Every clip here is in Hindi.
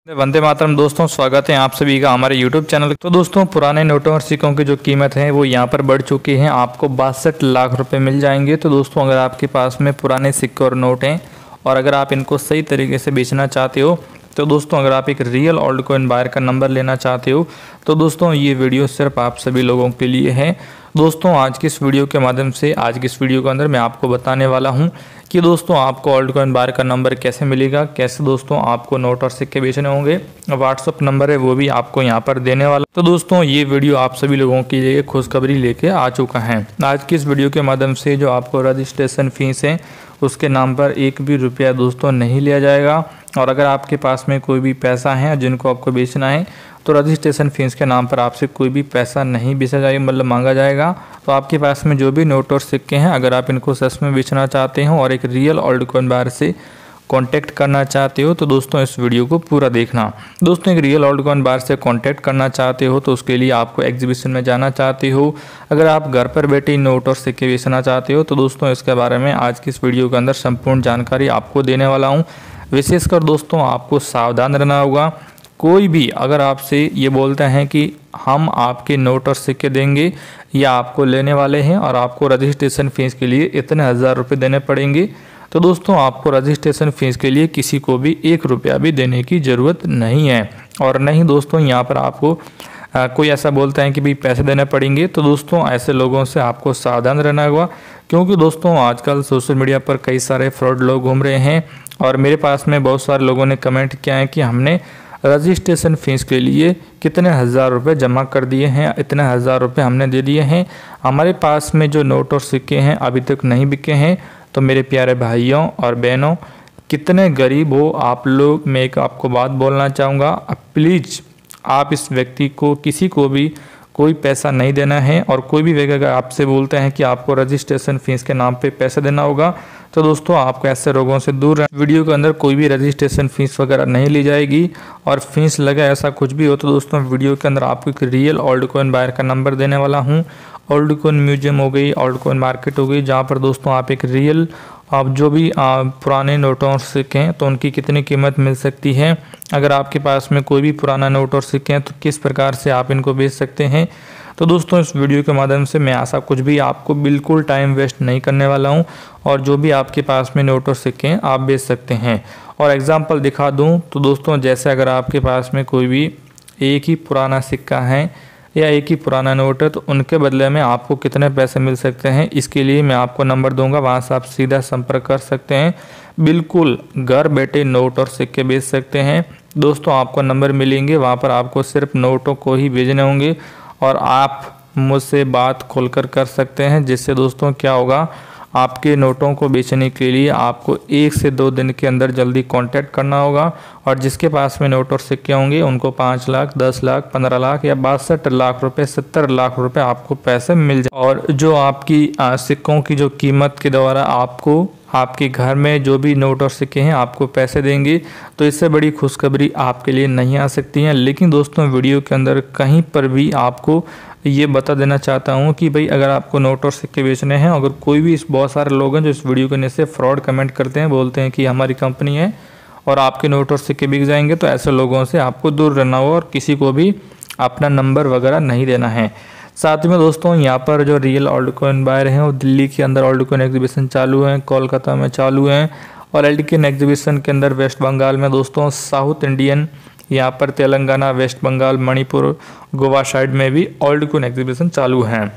वंदे मातरम दोस्तों, स्वागत है आप सभी का हमारे YouTube चैनल। तो दोस्तों, पुराने नोटों और सिक्कों की जो कीमत है वो यहाँ पर बढ़ चुकी है। आपको 62 लाख रुपए मिल जाएंगे। तो दोस्तों, अगर आपके पास में पुराने सिक्के और नोट हैं और अगर आप इनको सही तरीके से बेचना चाहते हो, तो दोस्तों अगर आप एक रियल ओल्ड कॉइन बायर का नंबर लेना चाहते हो, तो दोस्तों ये वीडियो सिर्फ आप सभी लोगों के लिए है। दोस्तों, आज की इस वीडियो के माध्यम से आज की इस वीडियो के अंदर मैं आपको बताने वाला हूं कि दोस्तों आपको ओल्ड कॉइन बायर का नंबर कैसे मिलेगा, कैसे दोस्तों आपको नोट और सिक्के बेचने होंगे, व्हाट्सअप नंबर है वो भी आपको यहाँ पर देने वाला। तो दोस्तों ये वीडियो आप सभी लोगों के लिए खुशखबरी लेके आ चुका है। आज की इस वीडियो के माध्यम से जो आपको रजिस्ट्रेशन फीस है उसके नाम पर एक भी रुपया दोस्तों नहीं लिया जाएगा। और अगर आपके पास में कोई भी पैसा है जिनको आपको बेचना है, तो रजिस्ट्रेशन फीस के नाम पर आपसे कोई भी पैसा नहीं बेचा जाएगा, मतलब मांगा जाएगा। तो आपके पास में जो भी नोट और सिक्के हैं, अगर आप इनको सच में बेचना चाहते हो और एक रियल ओल्ड कॉइन बायर से कांटेक्ट करना चाहते हो, तो दोस्तों इस वीडियो को पूरा देखना। दोस्तों, एक रियल ओल्ड कॉइन बायर से कांटेक्ट करना चाहते हो तो उसके लिए आपको एग्जीबिशन में जाना चाहते हो, अगर आप घर पर बैठे नोट और सिक्के बेचना चाहते हो, तो दोस्तों इसके बारे में आज की इस वीडियो के अंदर संपूर्ण जानकारी आपको देने वाला हूँ। विशेषकर दोस्तों आपको सावधान रहना होगा। कोई भी अगर आपसे ये बोलता है कि हम आपके नोट और सिक्के देंगे या आपको लेने वाले हैं और आपको रजिस्ट्रेशन फीस के लिए इतने हज़ार रुपये देने पड़ेंगे, तो दोस्तों आपको रजिस्ट्रेशन फीस के लिए किसी को भी एक रुपया भी देने की ज़रूरत नहीं है। और नहीं दोस्तों, यहाँ पर आपको कोई ऐसा बोलता है कि भाई पैसे देने पड़ेंगे, तो दोस्तों ऐसे लोगों से आपको सावधान रहना होगा। क्योंकि दोस्तों आजकल सोशल मीडिया पर कई सारे फ्रॉड लोग घूम रहे हैं और मेरे पास में बहुत सारे लोगों ने कमेंट किया है कि हमने रजिस्ट्रेशन फीस के लिए कितने हज़ार रुपये जमा कर दिए हैं, इतने हज़ार रुपये हमने दे दिए हैं, हमारे पास में जो नोट और सिक्के हैं अभी तक नहीं बिके हैं। तो मेरे प्यारे भाइयों और बहनों, कितने गरीब हो आप लोग, मैं एक आपको बात बोलना चाहूँगा। प्लीज़ आप इस व्यक्ति को, किसी को भी कोई पैसा नहीं देना है। और कोई भी व्यक्ति अगर आपसे बोलते हैं कि आपको रजिस्ट्रेशन फीस के नाम पे पैसा देना होगा, तो दोस्तों आपको ऐसे लोगों से दूर रहना। वीडियो के अंदर कोई भी रजिस्ट्रेशन फीस वगैरह नहीं ली जाएगी और फीस लगा ऐसा कुछ भी हो तो दोस्तों वीडियो के अंदर आपको एक रियल ओल्ड कॉइन बायर का नंबर देने वाला हूँ। ओल्ड कॉइन म्यूजियम हो गई, ओल्ड कॉइन मार्केट हो गई, जहाँ पर दोस्तों आप एक रियल आप जो भी पुराने नोटों और सिक्के हैं तो उनकी कितनी कीमत मिल सकती है, अगर आपके पास में कोई भी पुराना नोट और सिक्के हैं तो किस प्रकार से आप इनको बेच सकते हैं। तो दोस्तों इस वीडियो के माध्यम से मैं ऐसा कुछ भी आपको बिल्कुल टाइम वेस्ट नहीं करने वाला हूं और जो भी आपके पास में नोट और सिक्के हैं आप बेच सकते हैं। और एग्जांपल दिखा दूं तो दोस्तों, जैसे अगर आपके पास में कोई भी एक ही पुराना सिक्का है या एक ही पुराना नोट है, तो उनके बदले में आपको कितने पैसे मिल सकते हैं, इसके लिए मैं आपको नंबर दूंगा, वहाँ से आप सीधा संपर्क कर सकते हैं। बिल्कुल घर बैठे नोट और सिक्के बेच सकते हैं। दोस्तों आपको नंबर मिलेंगे, वहाँ पर आपको सिर्फ नोटों को ही भेजने होंगे और आप मुझसे बात खोलकर कर सकते हैं, जिससे दोस्तों क्या होगा, आपके नोटों को बेचने के लिए आपको 1 से 2 दिन के अंदर जल्दी कांटेक्ट करना होगा। और जिसके पास में नोट और सिक्के होंगे उनको 5 लाख, 10 लाख, 15 लाख या 62 लाख रुपए, 70 लाख रुपए आपको पैसे मिल जाए। और जो आपकी सिक्कों की जो कीमत के द्वारा आपको आपके घर में जो भी नोट और सिक्के हैं आपको पैसे देंगे, तो इससे बड़ी खुशखबरी आपके लिए नहीं आ सकती है। लेकिन दोस्तों वीडियो के अंदर कहीं पर भी आपको ये बता देना चाहता हूँ कि भाई अगर आपको नोट और सिक्के बेचने हैं, अगर कोई भी बहुत सारे लोग हैं जो इस वीडियो के नीचे से फ्रॉड कमेंट करते हैं, बोलते हैं कि हमारी कंपनी है और आपके नोट और सिक्के बिक जाएंगे, तो ऐसे लोगों से आपको दूर रहना हो और किसी को भी अपना नंबर वगैरह नहीं देना है। साथ में दोस्तों यहाँ पर जो रियल ओल्ड कॉइन बायर हैं वो दिल्ली के अंदर ओल्ड कॉइन एग्जीबिशन चालू है, कोलकाता में चालू है और ओल्ड कॉइन एग्जीबिशन के अंदर वेस्ट बंगाल में दोस्तों, साउथ इंडियन, यहाँ पर तेलंगाना, वेस्ट बंगाल, मणिपुर, गोवा साइड में भी ओल्ड कॉइन एग्जीबिशन चालू हैं।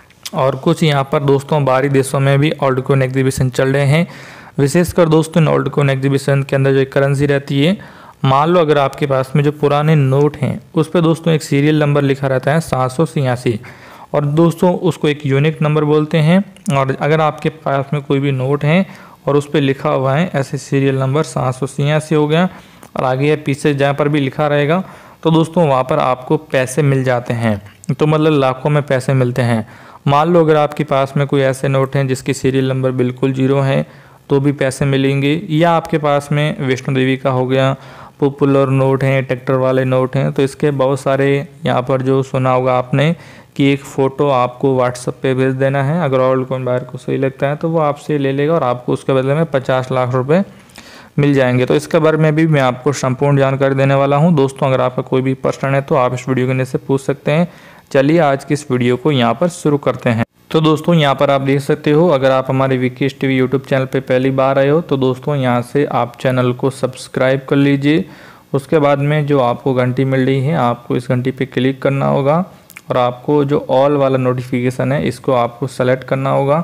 और कुछ यहाँ पर दोस्तों बाहरी देशों में भी ओल्ड कॉइन एग्जीबिशन चल रहे हैं। विशेषकर दोस्तों ओल्ड कॉइन एग्जीबिशन के अंदर जो करेंसी रहती है, मान लो अगर आपके पास में जो पुराने नोट हैं उस पर दोस्तों एक सीरियल नंबर लिखा रहता है 786 और दोस्तों उसको एक यूनिक नंबर बोलते हैं। और अगर आपके पास में कोई भी नोट है और उस पर लिखा हुआ है ऐसे सीरियल नंबर 786 हो गया और आगे या पीछे जहाँ पर भी लिखा रहेगा, तो दोस्तों वहाँ पर आपको पैसे मिल जाते हैं। तो मतलब लाखों में पैसे मिलते हैं। मान लो अगर आपके पास में कोई ऐसे नोट हैं जिसकी सीरियल नंबर बिल्कुल 0 है तो भी पैसे मिलेंगे। या आपके पास में वैष्णो देवी का हो गया, पॉपुलर नोट हैं, ट्रैक्टर वाले नोट हैं, तो इसके बहुत सारे यहाँ पर जो सुना होगा आपने कि एक फ़ोटो आपको व्हाट्सएप पे भेज देना है। अगर ओल्ड कॉइन बायर को सही लगता है तो वो आपसे ले लेगा और आपको उसके बदले में 50 लाख रुपए मिल जाएंगे। तो इसके बारे में भी मैं आपको संपूर्ण जानकारी देने वाला हूं। दोस्तों अगर आपका कोई भी प्रश्न है तो आप इस वीडियो के नीचे पूछ सकते हैं। चलिए आज की इस वीडियो को यहाँ पर शुरू करते हैं। तो दोस्तों यहाँ पर आप देख सकते हो, अगर आप हमारे विकेश टीवी यूट्यूब चैनल पे पहली बार आए हो तो दोस्तों यहाँ से आप चैनल को सब्सक्राइब कर लीजिए। उसके बाद में जो आपको घंटी मिल रही है, आपको इस घंटी पे क्लिक करना होगा और आपको जो ऑल वाला नोटिफिकेशन है इसको आपको सेलेक्ट करना होगा।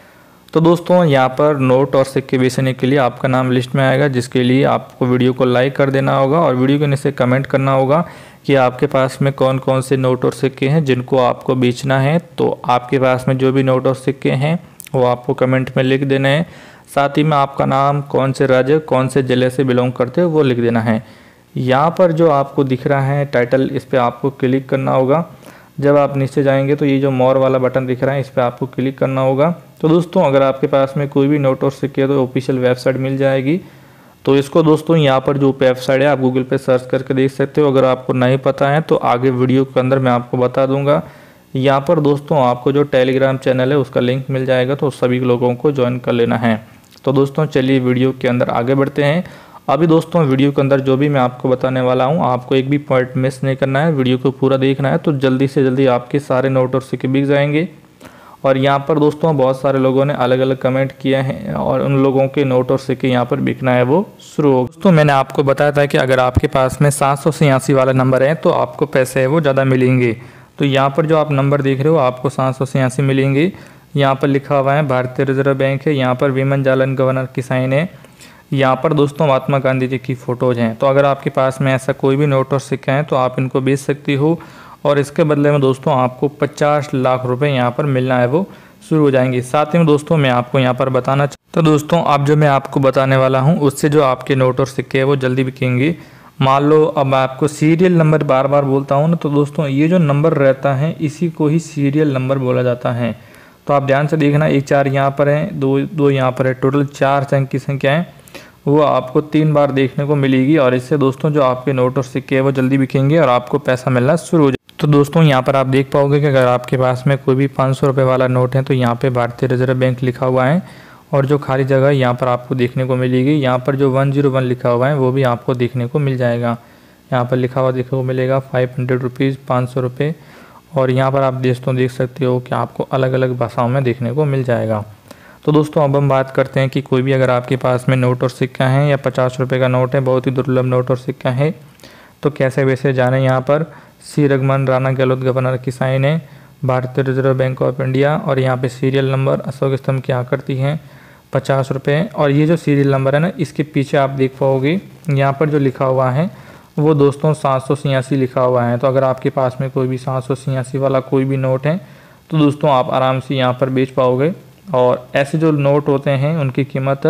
तो दोस्तों यहाँ पर नोट और सिक्के बेचने के लिए आपका नाम लिस्ट में आएगा, जिसके लिए आपको वीडियो को लाइक कर देना होगा और वीडियो के नीचे कमेंट करना होगा कि आपके पास में कौन कौन से नोट और सिक्के हैं जिनको आपको बेचना है। तो आपके पास में जो भी नोट और सिक्के हैं वो आपको कमेंट में लिख देना है। साथ ही में आपका नाम, कौन से राज्य, कौन से ज़िले से बिलोंग करते हो वो लिख देना है। यहाँ पर जो आपको दिख रहा है टाइटल, इस पर आपको क्लिक करना होगा। जब आप नीचे जाएंगे तो ये जो मोर वाला बटन दिख रहा है इस पर आपको क्लिक करना होगा। तो दोस्तों अगर आपके पास में कोई भी नोट और सिक्के है तो ऑफिशियल वेबसाइट मिल जाएगी। तो इसको दोस्तों यहाँ पर जो वेबसाइट है आप गूगल पे सर्च करके देख सकते हो। अगर आपको नहीं पता है तो आगे वीडियो के अंदर मैं आपको बता दूंगा। यहाँ पर दोस्तों आपको जो टेलीग्राम चैनल है उसका लिंक मिल जाएगा, तो सभी लोगों को ज्वाइन कर लेना है। तो दोस्तों चलिए वीडियो के अंदर आगे बढ़ते हैं। अभी दोस्तों वीडियो के अंदर जो भी मैं आपको बताने वाला हूँ आपको एक भी पॉइंट मिस नहीं करना है, वीडियो को पूरा देखना है। तो जल्दी से जल्दी आपके सारे नोट और सिक्के बिक जाएंगे। और यहाँ पर दोस्तों बहुत सारे लोगों ने अलग अलग कमेंट किए हैं और उन लोगों के नोट और सिक्के यहाँ पर बिकना है वो शुरू हो। दोस्तों मैंने आपको बताया था कि अगर आपके पास में 786 वाला नंबर है तो आपको पैसे है वो ज़्यादा मिलेंगे। तो यहाँ पर जो आप नंबर देख रहे हो आपको 786 मिलेंगे। यहाँ पर लिखा हुआ है भारतीय रिजर्व बैंक है, यहाँ पर विमन जालन गवर्नर की साइन है, यहाँ पर दोस्तों महात्मा गांधी जी की फ़ोटोज़ हैं। तो अगर आपके पास में ऐसा कोई भी नोट और सिक्का है तो आप इनको बेच सकती हो और इसके बदले में दोस्तों आपको 50 लाख रुपए यहाँ पर मिलना है वो शुरू हो जाएंगे। साथ ही में दोस्तों मैं आपको यहाँ पर बताना तो दोस्तों अब जो मैं आपको बताने वाला हूँ उससे जो आपके नोट और सिक्के है वो जल्दी बिकेंगे। मान लो अब आपको सीरियल नंबर बार बार बोलता हूँ ना, तो दोस्तों ये जो नंबर रहता है इसी को ही सीरियल नंबर बोला जाता है। तो आप ध्यान से देखना, 1 4 यहाँ पर है, 2 यहाँ पर है, टोटल 4 अंक की संख्या है वो आपको 3 बार देखने को मिलेगी। और इससे दोस्तों जो आपके नोट और सिक्के है वो जल्दी बिकेंगे और आपको पैसा मिलना शुरू हो जाए। तो दोस्तों यहाँ पर आप देख पाओगे कि अगर आपके पास में कोई भी 500 रुपये वाला नोट है तो यहाँ पे भारतीय रिजर्व बैंक लिखा हुआ है और जो खाली जगह यहाँ पर आपको देखने को मिलेगी, यहाँ पर जो 101 लिखा हुआ है वो भी आपको देखने को मिल जाएगा। यहाँ पर लिखा हुआ देखने को मिलेगा 500 रुपीज़, 500 रुपये। और यहाँ पर आप दोस्तों देख सकते हो कि आपको अलग अलग भाषाओं में देखने को मिल जाएगा। तो दोस्तों अब हम बात करते हैं कि कोई भी अगर आपके पास में नोट और सिक्का है या 50 रुपये का नोट है, बहुत ही दुर्लभ नोट और सिक्का है, तो कैसे वैसे जाने। यहाँ पर सी रघुमान राणा गहलोत गवर्नर की साइन है, भारतीय रिजर्व बैंक ऑफ इंडिया और यहाँ पे सीरियल नंबर अशोक स्तंभ की आकृति है, 50 रुपये। और ये जो सीरियल नंबर है ना इसके पीछे आप देख पाओगे यहाँ पर जो लिखा हुआ है वो दोस्तों 786 लिखा हुआ है। तो अगर आपके पास में कोई भी 786 वाला कोई भी नोट है तो दोस्तों आप आराम से यहाँ पर बेच पाओगे। और ऐसे जो नोट होते हैं उनकी कीमत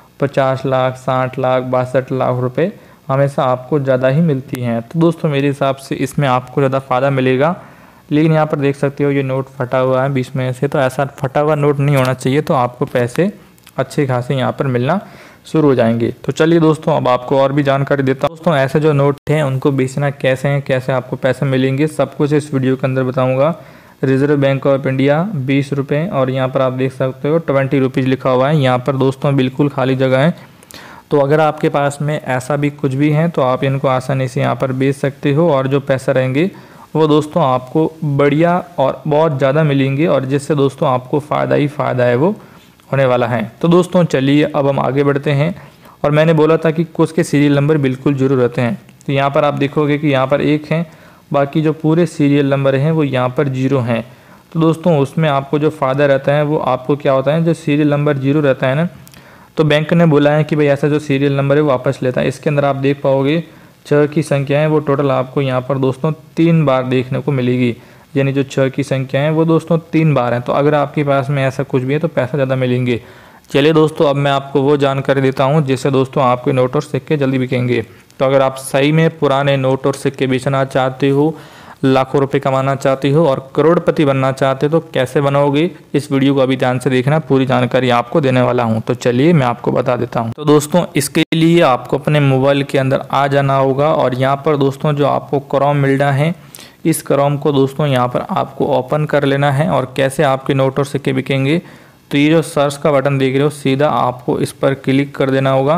50 लाख, 60 लाख, 62 लाख रुपए हमेशा आपको ज़्यादा ही मिलती हैं। तो दोस्तों मेरे हिसाब से इसमें आपको ज़्यादा फ़ायदा मिलेगा। लेकिन यहाँ पर देख सकते हो ये नोट फटा हुआ है बीच में से, तो ऐसा फटा हुआ नोट नहीं होना चाहिए। तो आपको पैसे अच्छे खासे यहाँ पर मिलना शुरू हो जाएंगे। तो चलिए दोस्तों अब आपको और भी जानकारी देता हूँ। दोस्तों ऐसे जो नोट हैं उनको बेचना कैसे हैं, कैसे आपको पैसे मिलेंगे, सब कुछ इस वीडियो के अंदर बताऊँगा। रिजर्व बैंक ऑफ इंडिया 20 रुपये और यहाँ पर आप देख सकते हो 20 रुपीज़ लिखा हुआ है। यहाँ पर दोस्तों बिल्कुल खाली जगह है। तो अगर आपके पास में ऐसा भी कुछ भी है तो आप इनको आसानी से यहाँ पर बेच सकते हो और जो पैसा रहेंगे वो दोस्तों आपको बढ़िया और बहुत ज़्यादा मिलेंगे और जिससे दोस्तों आपको फ़ायदा ही फ़ायदा है वो होने वाला है। तो दोस्तों चलिए अब हम आगे बढ़ते हैं। और मैंने बोला था कि कुछ के सीरियल नंबर बिल्कुल जरूर रहते हैं। तो यहाँ पर आप देखोगे कि यहाँ पर 1 है, बाकी जो पूरे सीरियल नंबर हैं वो यहाँ पर 0 हैं। तो दोस्तों उसमें आपको जो फ़ायदा रहता है वो आपको क्या होता है, जो सीरियल नंबर 0 रहता है ना, तो बैंक ने बोला है कि भाई ऐसा जो सीरियल नंबर है वो वापस लेता है। इसके अंदर आप देख पाओगे 6 की संख्या है वो टोटल आपको यहाँ पर दोस्तों 3 बार देखने को मिलेगी। यानी जो 6 की संख्या है वो दोस्तों 3 बार है। तो अगर आपके पास में ऐसा कुछ भी है तो पैसा ज़्यादा मिलेंगे। चलिए दोस्तों अब मैं आपको वो जानकारी देता हूँ जिससे दोस्तों आपके नोट और सिक्के जल्दी बिकेंगे। तो अगर आप सही में पुराने नोट और सिक्के बेचना चाहते हो, लाखों रुपए कमाना चाहते हो और करोड़पति बनना चाहते हो तो कैसे बनाओगे, इस वीडियो को अभी ध्यान से देखना, पूरी जानकारी आपको देने वाला हूं। तो चलिए मैं आपको बता देता हूं। तो दोस्तों इसके लिए आपको अपने मोबाइल के अंदर आ जाना होगा और यहाँ पर दोस्तों जो आपको क्रोम मिल रहा है, इस क्रोम को दोस्तों यहाँ पर आपको ओपन कर लेना है। और कैसे आपके नोट और सिक्के बिकेंगे, तो ये जो सर्च का बटन देख रहे हो सीधा आपको इस पर क्लिक कर देना होगा।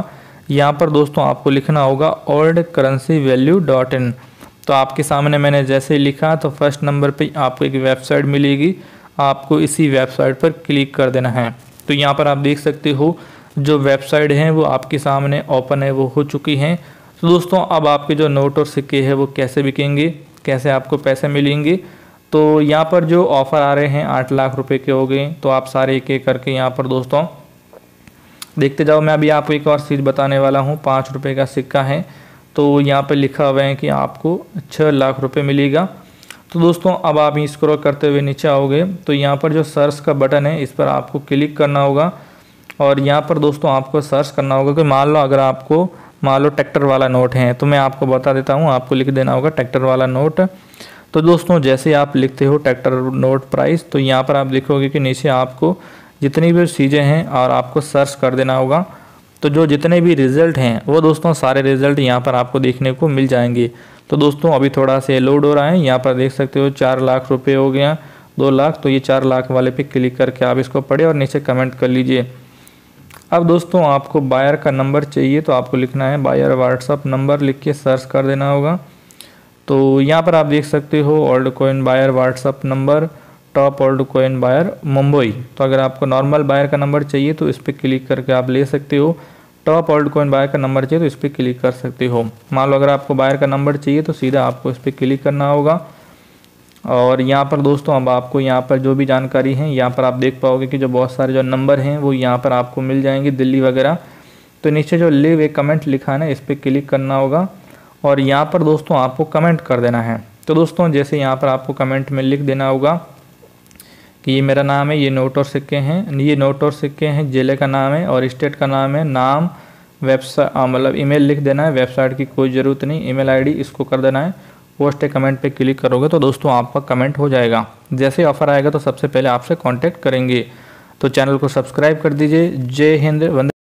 यहाँ पर दोस्तों आपको लिखना होगा oldcurrencyvalue.in। तो आपके सामने मैंने जैसे ही लिखा तो फर्स्ट नंबर पे आपको एक वेबसाइट मिलेगी, आपको इसी वेबसाइट पर क्लिक कर देना है। तो यहाँ पर आप देख सकते हो जो वेबसाइट है वो आपके सामने ओपन है, वो हो चुकी हैं। तो दोस्तों अब आपके जो नोट और सिक्के हैं वो कैसे बिकेंगे, कैसे आपको पैसे मिलेंगे, तो यहाँ पर जो ऑफ़र आ रहे हैं 8 लाख रुपए के हो गए। तो आप सारे एक एक करके यहाँ पर दोस्तों देखते जाओ। मैं अभी आपको एक और चीज़ बताने वाला हूँ। 5 रुपये का सिक्का है, तो यहाँ पर लिखा हुआ है कि आपको 6 लाख रुपए मिलेगा। तो दोस्तों अब आप स्क्रॉल करते हुए नीचे आओगे तो यहाँ पर जो सर्च का बटन है इस पर आपको क्लिक करना होगा और यहाँ पर दोस्तों आपको सर्च करना होगा कि मान लो ट्रैक्टर वाला नोट है। तो मैं आपको बता देता हूँ, आपको लिख देना होगा ट्रैक्टर वाला नोट। तो दोस्तों जैसे आप लिखते हो ट्रैक्टर नोट प्राइस, तो यहाँ पर आप लिखोगे कि नीचे आपको जितनी भी चीज़ें हैं और आपको सर्च कर देना होगा। तो जो जितने भी रिज़ल्ट हैं वो दोस्तों सारे रिज़ल्ट यहाँ पर आपको देखने को मिल जाएंगे। तो दोस्तों अभी थोड़ा सा लोड हो रहा है, यहाँ पर देख सकते हो 4 लाख रुपए हो गया, 2 लाख। तो ये 4 लाख वाले पे क्लिक करके आप इसको पढ़े और नीचे कमेंट कर लीजिए। अब दोस्तों आपको बायर का नंबर चाहिए तो आपको लिखना है बायर व्हाट्सअप नंबर, लिख के सर्च कर देना होगा। तो यहाँ पर आप देख सकते हो old coin buyer WhatsApp number, top old coin buyer Mumbai. तो अगर आपको नॉर्मल बायर का नंबर चाहिए तो इस पर क्लिक करके आप ले सकते हो। टॉप ओल्ड कॉइन बायर का नंबर चाहिए तो इस पर क्लिक कर सकते हो। मान लो अगर आपको बायर का नंबर चाहिए तो सीधा आपको इस पर क्लिक करना होगा। और यहाँ पर दोस्तों अब आपको यहाँ पर जो भी जानकारी है यहाँ पर आप देख पाओगे कि जो बहुत सारे जो नंबर हैं वो यहाँ पर आपको मिल जाएंगे, दिल्ली वगैरह। तो नीचे जो लिव ए कमेंट लिखा है ना इस पर क्लिक करना होगा और यहाँ पर दोस्तों आपको कमेंट कर देना है। तो दोस्तों जैसे यहाँ पर आपको कमेंट में लिख देना होगा कि ये मेरा नाम है, ये नोट और सिक्के हैं, ये नोट और सिक्के हैं, जिले का नाम है और स्टेट का नाम है, नाम, वेबसाइट मतलब ईमेल लिख देना है, वेबसाइट की कोई ज़रूरत नहीं, ईमेल आईडी इसको कर देना है। पोस्ट ए कमेंट पे क्लिक करोगे तो दोस्तों आपका कमेंट हो जाएगा। जैसे ऑफर आएगा तो सबसे पहले आपसे कांटेक्ट करेंगे। तो चैनल को सब्सक्राइब कर दीजिए। जय हिंद, वंदे